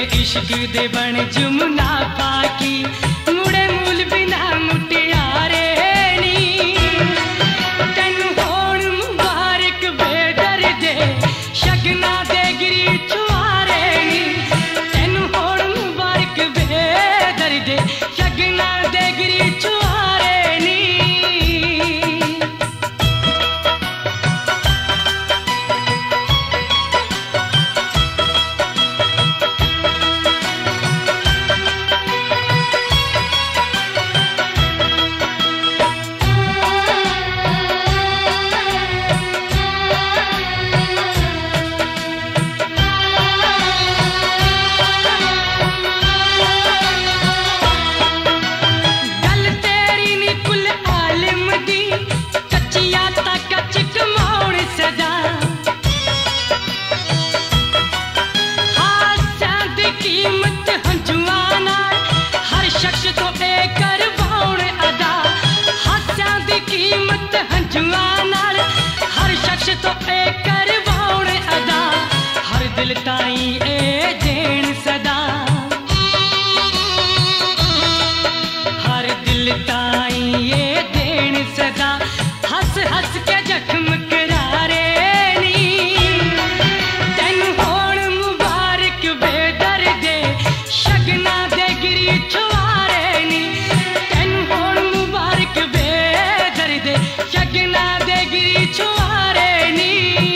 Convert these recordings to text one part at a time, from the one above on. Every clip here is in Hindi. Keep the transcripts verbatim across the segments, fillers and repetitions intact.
इश्क दे बन जुमना पाकी मुड़े मूल बिना मुटियारे नी तेनू होण मुबारक बेदर्दे शगना दे गिरी छुआरे नी तेनू होण मुबारक बेदर्दे शगना दे गिरी छुआरे नी हर शख्स तो ए करवाउण अदा हर दिल ताई ए देण सदा हर दिल ताई ए देण सदा हस हस के जख्म करारे नी तेनू होण मुबारक बेदर्दे शगना दे गिरी छुआरे नी तेनू होण मुबारक बेदर्दे शगना दे गिरी छुआरे नी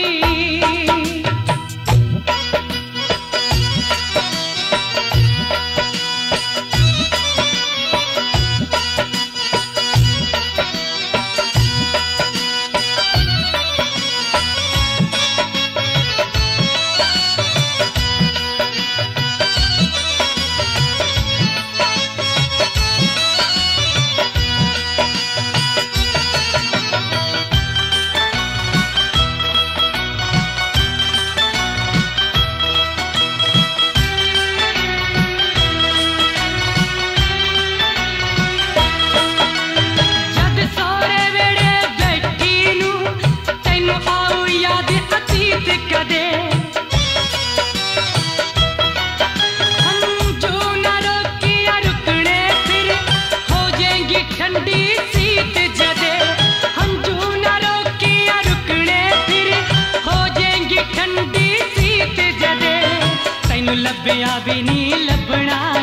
ठंडी सीत जदे हंजू न रोकिया रुकने फिर हो जाएंगी ठंडी सीत जदे तैनू लभया भी नहीं लभना